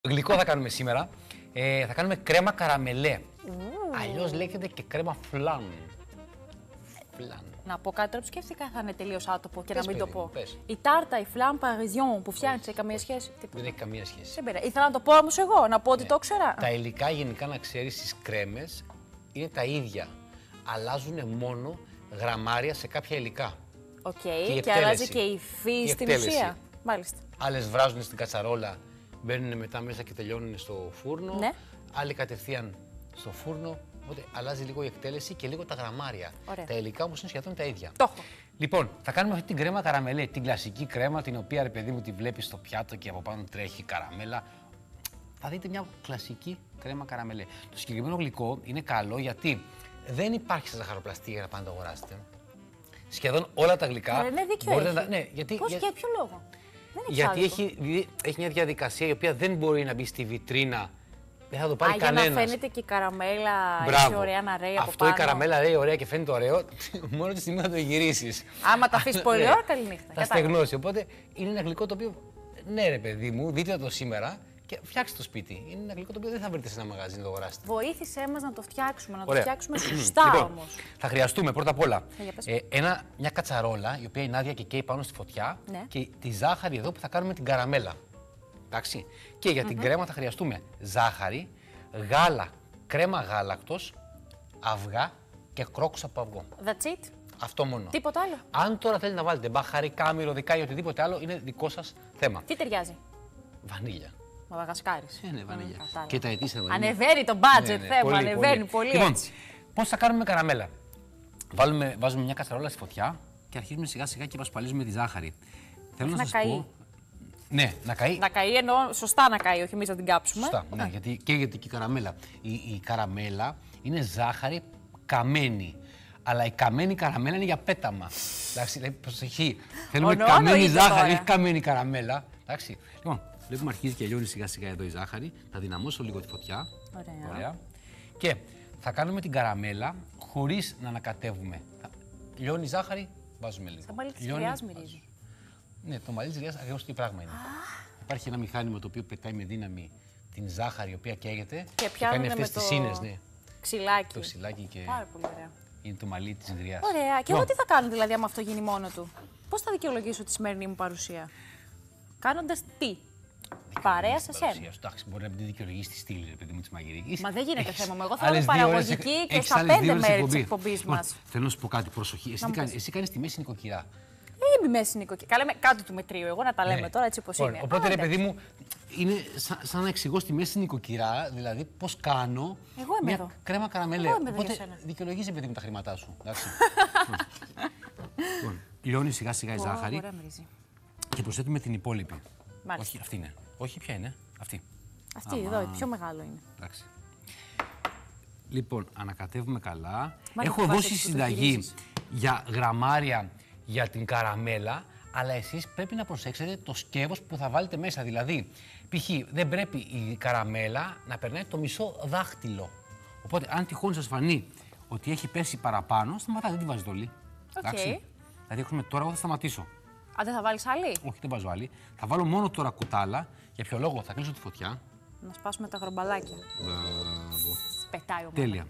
Γλυκό θα κάνουμε σήμερα. Θα κάνουμε κρέμα καραμελέ. Αλλιώς λέγεται και κρέμα φλαν. Να πω κάτι τώρα που σκέφτηκα, θα είναι τελείως άτομο και Πες, να μην το παιδί μου, πω. πες. Η τάρτα, η φλαν παριζιόν που φτιάχνει, έχει καμία σχέση. Δεν έχει καμία σχέση. Δεν πειράζει. Ήθελα να το πω όμως εγώ, να πω ότι το ήξερα. Τα υλικά γενικά να ξέρεις στις κρέμες είναι τα ίδια. Αλλάζουν μόνο γραμμάρια σε κάποια υλικά. Οκ, η και αλλάζει εκτέλεση. και η υφή Η στην εκτέλεση. ουσία. Μάλιστα. Άλλες βράζουν στην κατσαρόλα, μπαίνουν μετά μέσα και τελειώνουν στο φούρνο. Ναι. Άλλοι κατευθείαν στο φούρνο. Οπότε αλλάζει λίγο η εκτέλεση και λίγο τα γραμμάρια. Ωραία. Τα υλικά όμως είναι σχεδόν τα ίδια. Το έχω. Λοιπόν, θα κάνουμε αυτή την κρέμα καραμελέ, την κλασική κρέμα, την οποία ρε παιδί μου τη βλέπεις στο πιάτο και από πάνω τρέχει καραμέλα. Θα δείτε μια κλασική κρέμα καραμελέ. Το συγκεκριμένο γλυκό είναι καλό γιατί δεν υπάρχει σε ζαχαροπλαστεία για να πάνε να το αγοράσετε. Σχεδόν όλα τα γλυκά. Ναι, δίκιο μπορείτε έχει. να τα... Ναι, γιατί, Πώς και ποιο λόγο. Δεν έχει γιατί άδικο. έχει μια διαδικασία η οποία δεν μπορεί να μπει στη βιτρίνα. Δεν θα το πάρει Για κανένας. να φαίνεται και η καραμέλα Μπράβο. έτσι ωραία να ρέει από Αυτό πάνω. η καραμέλα ρέει ωραία και φαίνεται ωραίο, μόνο τη στιγμή θα το γυρίσεις. Άμα τα αφήσει πολύ ώρα, καληνύχτα. Θα στεγνώσει. Οπότε είναι ένα γλυκό το οποίο. Ναι, ρε παιδί μου, δείτε το σήμερα και φτιάξτε το σπίτι. Είναι ένα γλυκό το οποίο δεν θα βρείτε σε ένα μαγαζί να το αγοράσετε. Βοήθησέ μας να το φτιάξουμε, να το Ωραία. φτιάξουμε σωστά Λοιπόν, όμως. θα χρειαστούμε πρώτα απ' όλα Για πες. μια κατσαρόλα η οποία είναι άδεια και καίει πάνω στη φωτιά Ναι. και τη ζάχαρη εδώ που θα κάνουμε την καραμέλα. Εντάξει. Και για την κρέμα θα χρειαστούμε ζάχαρη, γάλα, κρέμα γάλακτος, αυγά και κρόκους από αυγό. That's it. Αυτό μόνο. Τίποτα άλλο. Αν τώρα θέλετε να βάλετε μπαχαρικά, μυρωδικά ή οτιδήποτε άλλο, είναι δικό σας θέμα. Τι ταιριάζει. Βανίλια. Μαδαγασκάρης. Ναι, βανίλια. Κατάλαβα. Και τα ετήσια βανίλια. Ανεβαίνει το budget, Ναι, ναι, θέμα. πολύ, Ανεβαίνει πολύ Λοιπόν, έτσι. πώς θα κάνουμε καραμέλα. Βάζουμε μια κατσαρόλα στη φωτιά και αρχίζουμε σιγά σιγά και πασπαλίζουμε τη ζάχαρη. Θέλω να σας καεί. πω. Ναι, να καεί. Να καεί εννοώ σωστά να καεί, όχι εμείς να την κάψουμε. Σωστά. Ναι, γιατί και η καραμέλα. Η καραμέλα είναι ζάχαρη καμένη. Αλλά η καμένη καραμέλα είναι για πέταμα. Εντάξει, δηλαδή, προσοχή. Θέλουμε Ονό, καμένη εννοείται ζάχαρη, τώρα. όχι καμένη καραμέλα. Εντάξει. Λοιπόν, βλέπουμε αρχίζει και λιώνει σιγά σιγά εδώ η ζάχαρη. Θα δυναμώσω λίγο τη φωτιά. Ωραία. Και θα κάνουμε την καραμέλα χωρίς να ανακατεύουμε. Λιώνει η ζάχαρη, βάζουμε λίγο. Σαν πάλι της Λιώνει, γριάς μυρίζει. Ναι, το μαλλί της γριάς ακριβώς τι πράγμα είναι. Υπάρχει ένα μηχάνημα το οποίο πετάει με δύναμη την ζάχαρη η οποία καίγεται Και κάνει πιάνουν αυτές με τις το σύνες, ναι. ξυλάκι. Το ξυλάκι και Πάρα πολύ ωραία. είναι το μαλλί της γριάς. Ωραία. Και εγώ τι θα κάνω δηλαδή άμα αυτό γίνει μόνο του. Πώς θα δικαιολογήσω τη σημερινή μου παρουσία. Κάνοντας τι. Παρέα σε σένα. Εντάξει, μπορεί να μην τη δικαιολογήσει τη στήλη, ρε παιδί μου, τη μαγειρική. Μα δεν γίνεται θέμα μου. Εγώ θέλω να είμαι παραγωγική και στα 5 μέρη της εκπομπής μας. Θέλω να σου πω κάτι, προσοχή. Εσύ κάνεις τη μέση νοικοκυρά. Είμαι μέση νοικοκυρά. Καλά, είμαι κάτω του μετρίου. Εγώ να τα λέμε τώρα έτσι όπως είναι. Οπότε, ρε Άντε. παιδί μου, είναι σαν να εξηγώ στη μέση νοικοκυρά, δηλαδή πώς κάνω Εγώ είμαι μια εδώ. κρέμα καραμελέ. Εγώ είμαι εδώ Οπότε για σένα. δικαιολογήσει, παιδί μου, τα χρήματά σου. Εντάξει. Λοιπόν, λιώνει σιγά σιγά η ζάχαρη Ωραία μυρίζει. και προσθέτουμε την υπόλοιπη. Μάλιστα. Όχι, αυτή είναι. Όχι, ποια είναι. Αυτή. Αυτή εδώ, η πιο μεγάλο είναι. Εντάξει. Λοιπόν, ανακατεύουμε καλά. Μ' Έχω αρέσει δώσει που το συνταγή γυρίζεις. για γραμμάρια για την καραμέλα, αλλά εσείς πρέπει να προσέξετε το σκεύος που θα βάλετε μέσα. Δηλαδή, π.χ. δεν πρέπει η καραμέλα να περνάει το μισό δάχτυλο. Οπότε, αν τυχόν σας φανεί ότι έχει πέσει παραπάνω, σταματάτε, δεν τη βάζετε όλη. Εντάξει. Δηλαδή, έχουμε τώρα, εγώ θα σταματήσω. Α, δεν θα βάλεις άλλη. Όχι, δεν βάζω άλλη. Θα βάλω μόνο τώρα κουτάλα. Για ποιο λόγο, θα κλείσω τη φωτιά. Να σπάσουμε τα γρομπαλάκια. Μπράβο. Πετάει ο Τέλεια.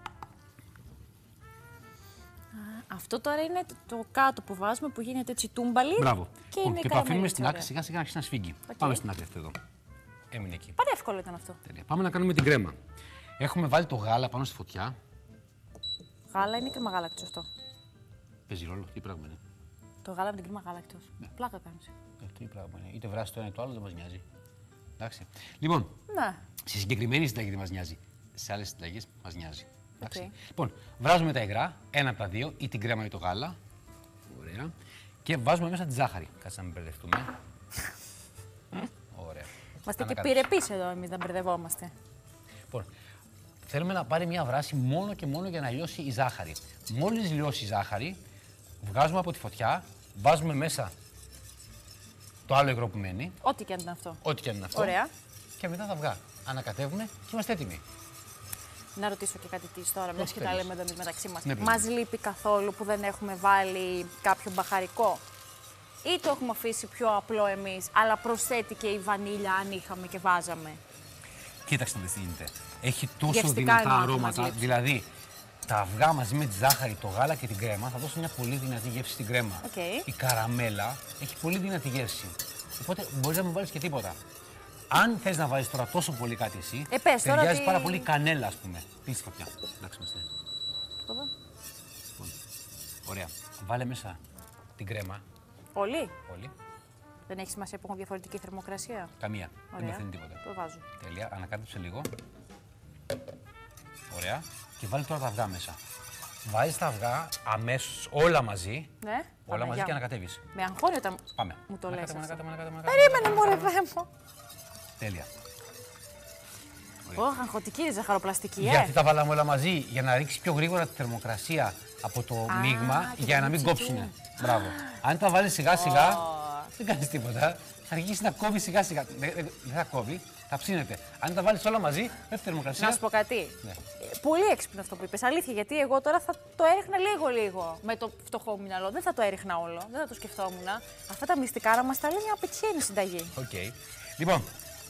Αυτό τώρα είναι το κάτω που βάζουμε που γίνεται έτσι τούμπαλι. Μπράβο. Και είναι Και το καραμέλα, αφήνουμε έτσι, στην άκρη ωραία. σιγά σιγά να αρχίσει να σφίγγει. Πάμε στην άκρη αυτό εδώ. Έμεινε εκεί. Πάρα εύκολο ήταν αυτό. Τέλεια. Πάμε να κάνουμε την κρέμα. Έχουμε βάλει το γάλα πάνω στη φωτιά. Γάλα είναι κρέμα γάλακτος αυτό. Παίζει ρόλο, τι πράγμα είναι. Το γάλα με την κρέμα γάλακτος. Πλάκα κάνεις. Τι πράγμα είναι. Είτε βράσει το ένα ή το άλλο, δεν μας νοιάζει. Εντάξει. Λοιπόν, Ναι. στη συγκεκριμένη συνταγή δεν μας νοιάζει. Σε άλλες συνταγές μας νοιάζει. Εντάξει. Οκ. Λοιπόν, βράζουμε τα υγρά, ένα από τα δύο, ή την κρέμα ή το γάλα. Ωραία. Και βάζουμε μέσα τη ζάχαρη. Κάτσε να μην μπερδευτούμε. Ωραία. Είμαστε και Ανακάτεψε. πυρεπείς εδώ εμείς, να μπερδευόμαστε. Λοιπόν, θέλουμε να πάρει μια βράση μόνο και μόνο για να λιώσει η ζάχαρη. Μόλις λιώσει η ζάχαρη, βγάζουμε από τη φωτιά, βάζουμε μέσα το άλλο υγρό που μένει, Ό,τι και αν είναι αυτό. ό,τι και αν είναι αυτό. Ωραία. Και μετά τα αυγά. Ανακατεύουμε και είμαστε έτοιμοι. Να ρωτήσω και κάτι τι τώρα, μια και τα θέλεις. λέμε εδώ εμείς μεταξύ μας. Ναι, παιδί. Μας λείπει καθόλου που δεν έχουμε βάλει κάποιο μπαχαρικό. ή το έχουμε αφήσει πιο απλό εμείς, αλλά προσθέτει και η βανίλια αν είχαμε και βάζαμε? Κοίταξε να δεις τι γίνεται. Έχει τόσο Γευστικά δυνατά εννοώ το αρώματα. μαζί του. Δηλαδή, τα αυγά μαζί με τη ζάχαρη, το γάλα και την κρέμα θα δώσουν μια πολύ δυνατή γεύση στην κρέμα. Οκ. Η καραμέλα έχει πολύ δυνατή γεύση. Οπότε μπορεί να μην βάλει και τίποτα. Αν θες να βάλεις τώρα τόσο πολύ κάτι εσύ, πες τώρα ταιριάζει ότι- πάρα πολύ κανέλα, ας πούμε. Πεις φωτιά. Εντάξει, είμαστε. Το δω. Λοιπόν, ωραία. Βάλε μέσα την κρέμα. Πολύ. Όλη. Δεν έχει σημασία που έχουν διαφορετική θερμοκρασία. Καμία. Δεν Ωραία. μαθαίνει τίποτα. Το βάζω. Τέλεια. Ανακάτεψε λίγο. Ωραία. Και βάλει τώρα τα αυγά μέσα. Βάζεις τα αυγά αμέσως όλα μαζί. Ναι. Όλα Πάμε, μαζί για. και ανακατεύεις. Με αγχώνει όταν Πάμε. μου το λες Ανακάτεμα, αυτό. ανακάτεμα. Περίμενε μου, ρε Θεέ μου. Τέλεια. Ωχ, αγχωτική η ζαχαροπλαστική, Γιατί τα βάλαμε όλα μαζί, για να ρίξει πιο γρήγορα τη θερμοκρασία από το μείγμα, και για το να μην μίτσι κόψουνε. του. Μπράβο. Αν τα βάλεις σιγά-σιγά, δεν κάνεις τίποτα. Θα αρχίσει να κόβει σιγά-σιγά. Δεν θα κόβει, θα ψήνεται. Αν τα βάλεις όλα μαζί, πέφτει η θερμοκρασία. Να σου πω κάτι. Ναι. Πολύ έξυπνο αυτό που είπες. Αλήθεια, γιατί εγώ τώρα θα το έριχνα λίγο-λίγο με το φτωχό μου μυαλό. Δεν θα το έριχνα όλο. Δεν θα το σκεφτόμουν. Αυτά τα μυστικά να μας τα λέει μια πετυχαίνει συνταγή. Οκ. Λοιπόν,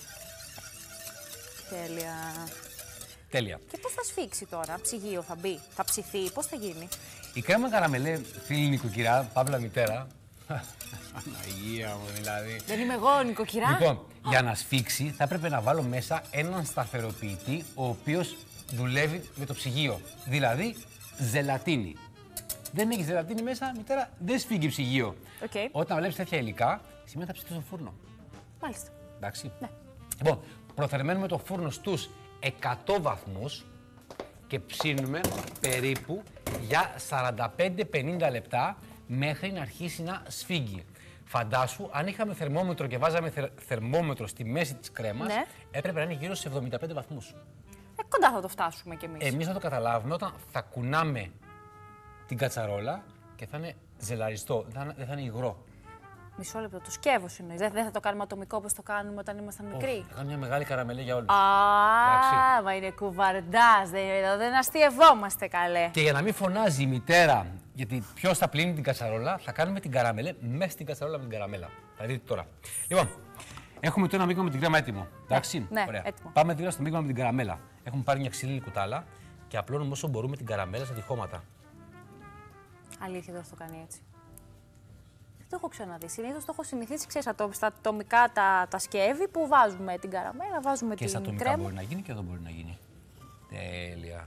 Τέλεια. τέλεια. Και πώς θα σφίξει τώρα, ψυγείο θα μπει, θα ψηθεί, πώς θα γίνει? Η κρέμα καραμελέ, φίλη νοικοκυρά, παύλα μητέρα. Παναγία μου δηλαδή. Δεν είμαι εγώ, νοικοκυρά. Λοιπόν, για να σφίξει θα έπρεπε να βάλω μέσα έναν σταθεροποιητή ο οποίος δουλεύει με το ψυγείο. Δηλαδή, ζελατίνη. Δεν έχει ζελατίνη μέσα, μητέρα, δεν σφίγγει ψυγείο. Οκ. Όταν βλέπεις τέτοια υλικά, σημαίνει θα ψηθεί στο φούρνο. Μάλιστα. Εντάξει. Ναι. Λοιπόν, προθερμαίνουμε το φούρνο στους 100 βαθμούς και ψήνουμε περίπου για 45-50 λεπτά μέχρι να αρχίσει να σφίγγει. Φαντάσου, αν είχαμε θερμόμετρο και βάζαμε θερμόμετρο στη μέση της κρέμας, Ναι. έπρεπε να είναι γύρω στους 75 βαθμούς. Κοντά θα το φτάσουμε κι εμείς. Εμείς θα το καταλάβουμε όταν θα κουνάμε την κατσαρόλα και θα είναι ζελαριστό, δεν θα είναι υγρό. Μισό λεπτό, το σκεύος εννοείς. Δεν θα το κάνουμε ατομικό όπως το κάνουμε όταν ήμασταν μικροί. Θα κάνω μια μεγάλη καραμελέ για όλους. Α, μα είναι κουβαρντάς. Δεν αστειευόμαστε καλέ. Και για να μην φωνάζει η μητέρα, γιατί ποιος θα πλύνει την κατσαρόλα, θα κάνουμε την καραμελέ μέσα στην κατσαρόλα με την καραμέλα. Θα δείτε τώρα. Λοιπόν, έχουμε τώρα ένα μείγμα με την κρέμα έτοιμο. Εντάξει. ναι, ωραία. έτοιμο. Πάμε τώρα στο μείγμα με την καραμέλα. Έχουμε πάρει μια ξύλινη κουτάλα και απλώνουμε όσο μπορούμε την καραμέλα στα τυχώματα. Αλήθεια, δεν θα το κάνει έτσι. Δεν το έχω ξαναδεί. Συνήθως το έχω συνηθίσει, ξέρεις, στα ατομικά τα σκεύη που βάζουμε την καραμέλα, βάζουμε Και την στα ατομικά κρέμα. μπορεί να γίνει και εδώ μπορεί να γίνει. Τέλεια.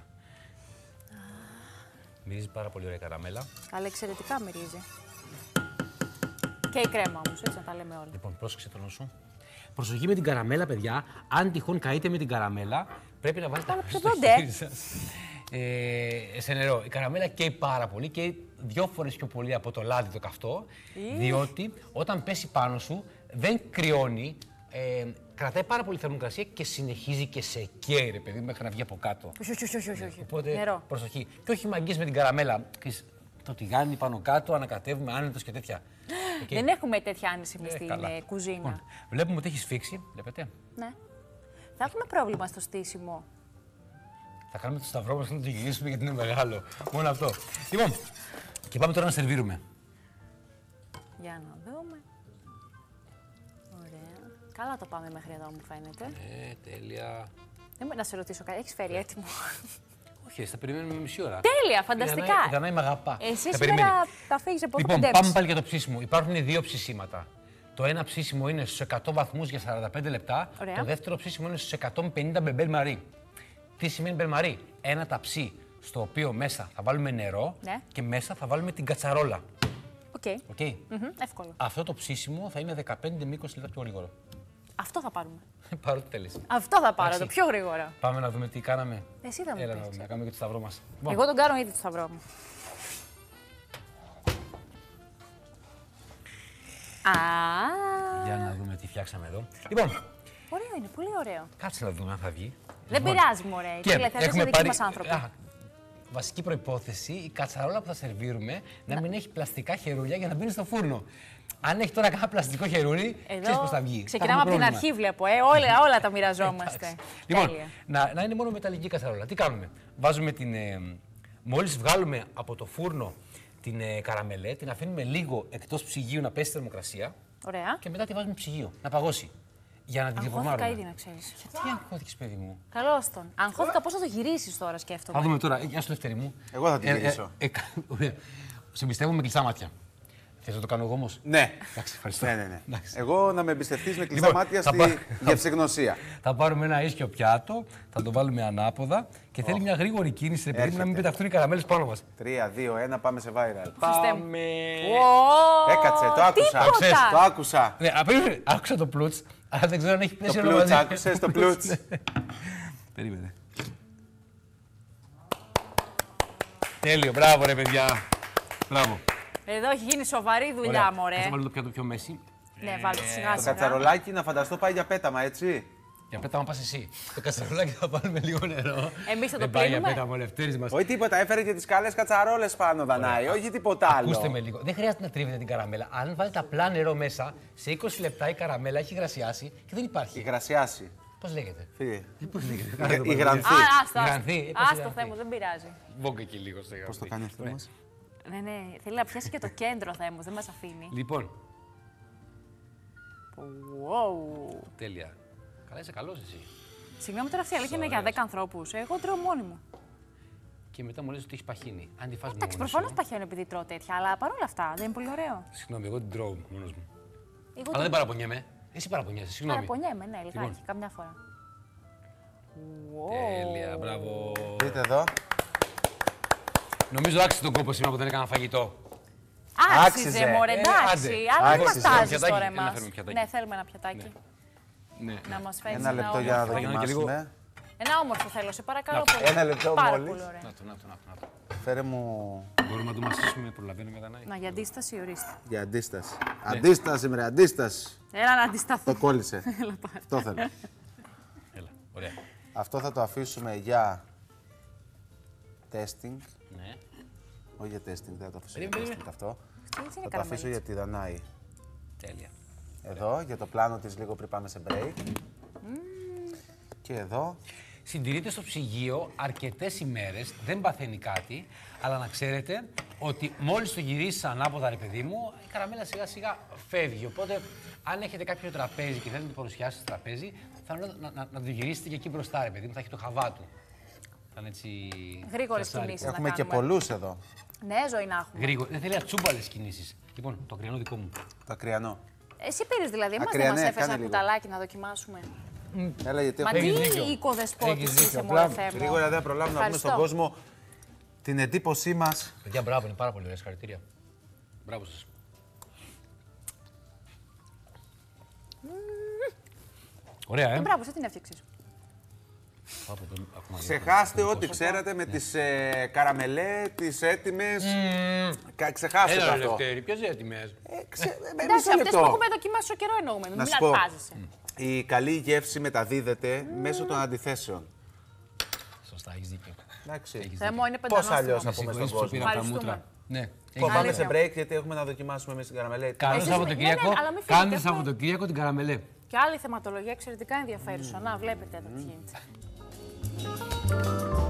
Μυρίζει πάρα πολύ ωραία η καραμέλα. Αλλά εξαιρετικά μυρίζει. Και η κρέμα όμως, έτσι να τα λέμε όλα. Λοιπόν, πρόσεξε το νου σου. Προσοχή με την καραμέλα, παιδιά. Αν τυχόν καείτε με την καραμέλα, πρέπει να βάλετε Καλά, στο ψευδόνται. χέρι σας. Σε νερό. Η καραμέλα καίει πάρα πολύ, καίει 2 φορές πιο πολύ από το λάδι το καυτό, διότι όταν πέσει πάνω σου δεν κρυώνει, κρατάει πάρα πολύ θερμοκρασία και συνεχίζει και σε καίει, ρε παιδί, μέχρι να βγει από κάτω. Όχι. Οπότε Νερό. προσοχή. Και όχι μαγκές με την καραμέλα. Το τηγάνι πάνω κάτω, ανακατεύουμε άνετος και τέτοια. Οκ. Δεν έχουμε τέτοια άνεση εμείς στην Καλά. κουζίνα. Λοιπόν, βλέπουμε ότι έχει σφίξει, βλέπετε. Ναι. Θα έχουμε πρόβλημα στο στήσιμο. Θα κάνουμε το σταυρό μας να το γυρίσουμε γιατί είναι μεγάλο. Μόνο αυτό. Λοιπόν, και πάμε τώρα να σερβίρουμε. Για να δούμε. Ωραία. Καλά το πάμε μέχρι εδώ, μου φαίνεται. Τέλεια. Να σε ρωτήσω κάτι, έχεις φέρει έτοιμο? Όχι, θα περιμένουμε μισή ώρα. Τέλεια, φανταστικά. Η Δανάη με αγαπά. Εσύ Θα περιμένει. σήμερα θα φύγεις από Λοιπόν, κοντέψεις. πάμε πάλι για το ψήσιμο. Υπάρχουν 2 ψησίματα. Το ένα ψήσιμο είναι στους 100 βαθμούς για 45 λεπτά. Ωραία. Το δεύτερο ψήσιμο είναι στους 150 με μπελ μαρί. Τι σημαίνει μπελ μαρί? Ένα ταψί στο οποίο μέσα θα βάλουμε νερό Ναι. και μέσα θα βάλουμε την κατσαρόλα. Οκ. Okay. Εύκολο. Αυτό το ψήσιμο θα είναι 15 με 20 λεπτά πιο γρήγορο. Αυτό θα πάρουμε. Παρότι θέλεις. Αυτό θα πάρω, Εντάξει. το πιο γρήγορα. Πάμε να δούμε τι κάναμε. Εσύ θα μου Έλα πεις. να δούμε, να κάνουμε και το σταυρό μας. Λοιπόν, Εγώ τον κάνω ήδη το σταυρό μου. Α, για να δούμε τι φτιάξαμε εδώ. Λοιπόν, ωραίο είναι, πολύ ωραίο. κάτσε να δούμε αν θα βγει. Δεν Λοιπόν, πειράζει, μωρέ. και Τι λέτε, έχουμε δικοί πάρει- μας άνθρωποι. Βασική προϋπόθεση, η κατσαρόλα που θα σερβίρουμε να μην έχει πλαστικά χερούλια για να μπαίνει στο φούρνο. Αν έχει τώρα κανένα πλαστικό χερούλι, ξέρεις πώς θα βγει. Ξεκινάμε Θα από την έχουμε αρχή, βλέπω. Όλα τα μοιραζόμαστε. Εντάξει. Λοιπόν, Τέλεια. να είναι μόνο μεταλλική κατσαρόλα. Τι κάνουμε? Βάζουμε την. Μόλις βγάλουμε από το φούρνο την καραμελέ, την αφήνουμε λίγο εκτός ψυγείου να πέσει στη θερμοκρασία Ωραία. και μετά τη βάζουμε ψυγείο, να παγώσει. Για να την Αγχώθηκα διαφορμάρουμε. ήδη, να ξέρεις. Τι αγχώθηκες, παιδί μου. Καλώς τον. Αγχώθηκα πώς θα το γυρίσεις τώρα, σκέφτομαι. Θα δούμε τώρα. Γεια σου, Δευτέρη μου. Εγώ θα την γυρίσω. Ωραία. Σε πιστεύω με κλειστά μάτια. Θες να το κάνω εγώ όμως. Ναι. Εντάξει, ευχαριστώ. Ναι. Εντάξει. Εγώ να με εμπιστευτείς με κλειστά Λοιπόν, μάτια θα στη πά- γευσηγνωσία. Θα πάρουμε ένα ίσιο πιάτο, θα το βάλουμε ανάποδα και θέλει μια γρήγορη κίνηση, ρε παιδί μου, να μην Έρχεται. πεταχτούν οι καραμέλες πάνω μας. 3, 2, 1, πάμε σε viral. Πάμε. Έκατσε, το άκουσα. Τίποτα. Ξέρεις, Το άκουσα. Ναι, άκουσα το πλούτς, αλλά δεν ξέρω αν έχει Το πέσει πλούτς, άκουσες το πλούτς. Περίμενε. Τέλειο, μπράβο ρε παιδιά. Μπράβο. Εδώ έχει γίνει σοβαρή δουλειά, Ωραία. μωρέ. Θα βάλω το πιάτο πιο μέση. Ναι, βάλτε το σιγά Το σιγά. κατσαρολάκι να φανταστώ πάει για πέταμα, έτσι. Για πέταμα πας εσύ. Το κατσαρολάκι θα βάλουμε λίγο νερό. Εμείς θα το Δεν πάει για πλύνουμε. πέταμα ο Λευτέρης μας. Όχι τίποτα, έφερε και τις καλές κατσαρόλες πάνω, Δανάη. Όχι τίποτα άλλο. Ακούστε με λίγο. Δεν χρειάζεται να τρίβετε την καραμέλα. Αν βάλετε απλά νερό μέσα, σε 20 λεπτά η καραμέλα έχει γρασιάσει και δεν Η υπάρχει. γρασιάση. Πώς λέγεται. Φίλε. Πώς λέγεται. Η γρανθή. Άστο, Γρανθή, είπα άστο γρανθή. Θεέ μου, δεν πειράζει. Βόγκα εκεί λίγο σε Πώς το κάνει αυτό μας. Ναι, θέλει να πιάσει και το κέντρο, Θεέ μου, δεν μας αφήνει. Λοιπόν, Wow. τέλεια. Καλά, είσαι καλός εσύ. Συγγνώμη τώρα, αυτή η αλήθεια είναι για 10 ανθρώπους. Εγώ τρώω μόνη μου. Και μετά μου λες ότι έχει παχύνει. Αν τη φας Εντάξει, μόνος προφανώς σου. παχαίνω επειδή τρώω τέτοια, αλλά παρόλα αυτά δεν είναι πολύ ωραίο. Συγγνώμη, εγώ την τρώω μόνος μου. Εγώ Αλλά δεν παραπονιέμαι. Εσύ παραπονιέσαι, συγγνώμη. παραπονιέμαι, ναι, λιγάκι, Λοιπόν. καμιά φορά. Τέλεια, μπράβο. Δείτε εδώ. Νομίζω άξιζε τον κόπο σήμερα που δεν έκανα φαγητό. Άξιζε, Άξιζε. μωρέ, εντάξει, άντε. αλλά δεν μας Άξιζε. τάζεις Πιατάκι, τώρα έλα να εμάς. φέρουμε πιατάκι. Ναι, θέλουμε ένα πιατάκι. Ναι. Να μας φέρεις Ένα λεπτό για να όμορφο. γίνει και λίγο. δοκιμάσουμε. Ένα όμορφο θέλω, σε παρακαλώ πολύ. Ένα λεπτό Πάρα μόλις. πολύ ωραία. Να το. Φέρε μου Μπορούμε να το μασίσουμε, προλαβαίνουμε Δανάη. Να, για αντίσταση, ορίστε. για αντίσταση. Αντίσταση, μωρέ, αντίσταση. Έλα να αντισταθώ. Το κόλλησε. Αυτό θέλω. Έλα, ωραία. Αυτό θα το αφήσουμε για testing. Ναι. Όχι για testing, δεν θα το αφήσω για Περίμενε. testing αυτό. Τι είναι Θα το αφήσω για τη Δανάη. Τέλεια. Εδώ, για το πλάνο της λίγο πριν πάμε σε break. Και εδώ. Συντηρείται στο ψυγείο αρκετές ημέρες, δεν παθαίνει κάτι, αλλά να ξέρετε ότι μόλις το γυρίσεις ανάποδα, ρε παιδί μου, η καραμέλα σιγά σιγά φεύγει. Οπότε, αν έχετε κάποιο τραπέζι και θέλετε να το παρουσιάσετε στο τραπέζι, θα είναι να το γυρίσετε και εκεί μπροστά, ρε παιδί μου, θα έχει το χαβά του. Θα είναι έτσι. Γρήγορες πιασάρικο. κινήσεις. Έχουμε να και κάνουμε. πολλούς εδώ. Ναι, ζωή να έχουμε. Γρήγορα. Δεν θέλει ατσούμπαλες κινήσεις. Λοιπόν, το κρυανό δικό μου. Το ακριανό. Εσύ πήρες δηλαδή, εμάς δεν Ακραία, μας ναι, έφερες κάνε ένα λίγο. κουταλάκι να δοκιμάσουμε. Έλα, γιατί Μα έχουμε τι δίκιο. οικοδεσπότης Έχεις δίκιο. είσαι, Απλά μωρέ Θεέ μου. γρήγορα δεν προλάβουμε να πούμε στον Ευχαριστώ. κόσμο την εντύπωσή μας. Παιδιά, μπράβο, είναι πάρα πολύ ωραία. Συγχαρητήρια. Μπράβο σας. Ωραία, Μπράβο, σε την έφτιαξες. Ξεχάστε ό,τι ξέρατε με τις καραμελέ, τις έτοιμες. Ξεχάστε το Έλα, αυτό. Λευτέρη, ποιες έτοιμες. Εντάξει, Μισό αυτές που λεπτό. έχουμε δοκιμάσει στο καιρό εννοούμε. Μην Να σου πω, αρπάζεσαι. η καλή γεύση μεταδίδεται μέσω των αντιθέσεων. Σωστά, έχεις δίκιο. Εντάξει. Θεέ μου, είναι Πώς πεντανόστιμο. αλλιώς να πούμε στον Συγχωρείς που κόσμο. πήρα τα Ευχαριστούμε. μούτρα. Ναι. Πάμε σε Αλήθεια. break γιατί έχουμε να δοκιμάσουμε εμείς την καραμελέ. Καλό Εσείς- Σαββατοκύριακο. ναι, αλλά μην φύγετε, Κάντε έχουμε- Σαββατοκύριακο την καραμελέ. Και άλλη θεματολογία εξαιρετικά ενδιαφέρουσα. Να, βλέπετε εδώ τι γίνεται.